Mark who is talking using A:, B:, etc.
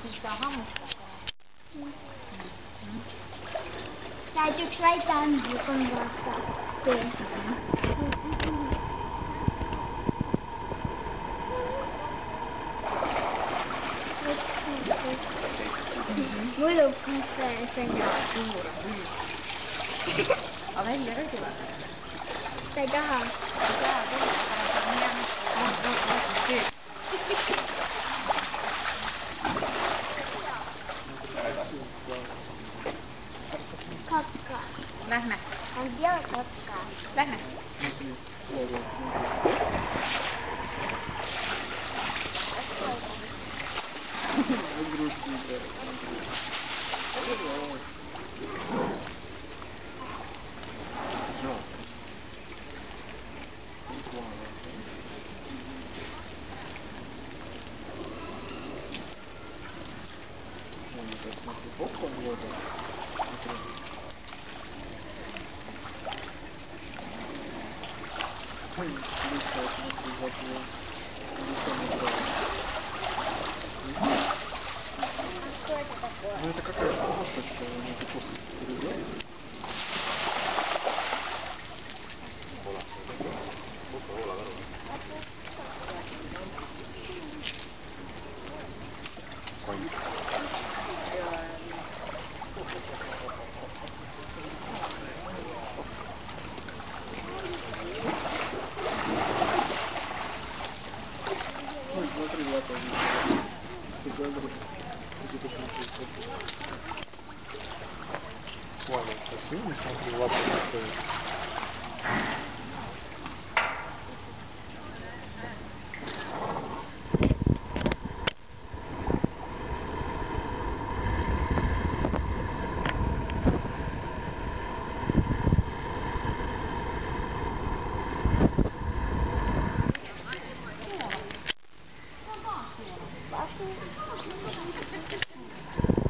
A: siis ka hammustab.
B: Täytyykö laittaa kun vaikka teen? Muidu katsoo sen.
A: Ja suur on küll. Aga välja ka ei tule.
B: Ta ei taha.
A: Ei taha tulla, aga see on hea.
B: Kakka.
A: Lähme.
B: On vielä kakkaa.
A: Lähme.
C: Ну это какая-то косточка, она такой перейдет. Ой, смотри, лапа. Ладно, красиво, смотри, лапа стоит.
B: Папа.